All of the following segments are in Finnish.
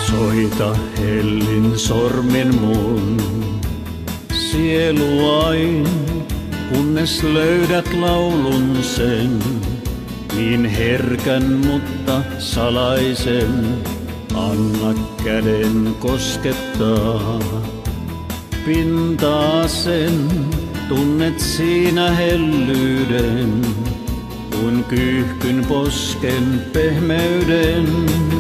Soita hellin sormin mun sieluain, kunnes löydät laulun sen, niin herkän mutta salaisen. Anna käden koskettaa pintaa sen, tunnet siinä hellyyden, kuin kyyhkyn posken pehmeyden.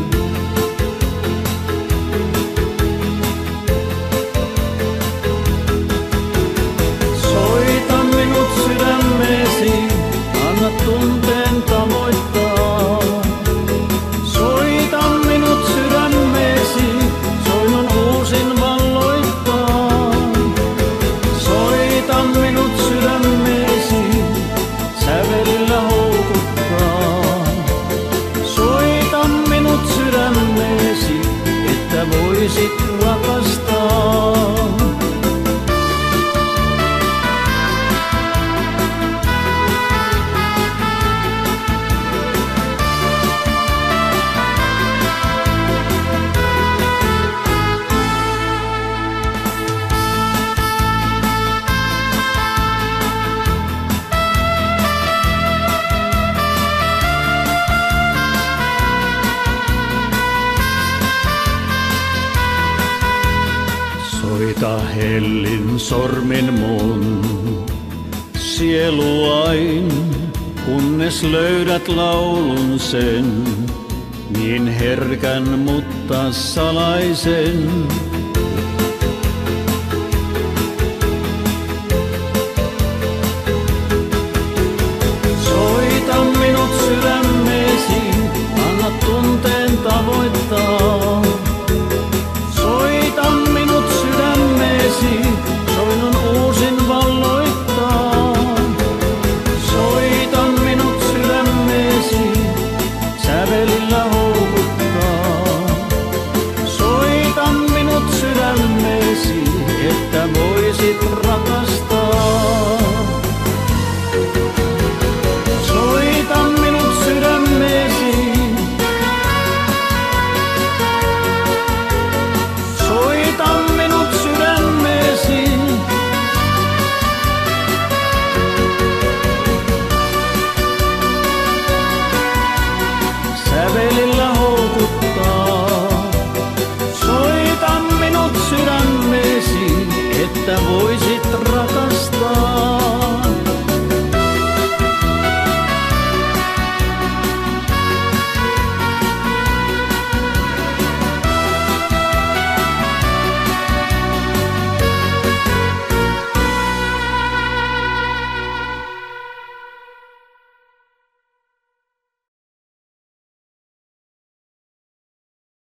Soita minut sydämeesi, anna tunteen tavoittaa. Soita minut sydämeesi, soinun uusin valloittaa. Soita minut sydämeesi, sävelillä houkuttaa. Soita minut sydämeesi, että voisit rakastaa. Soita hellin sormin mun sieluain, kunnes löydät laulun sen, niin herkän mutta salaisen.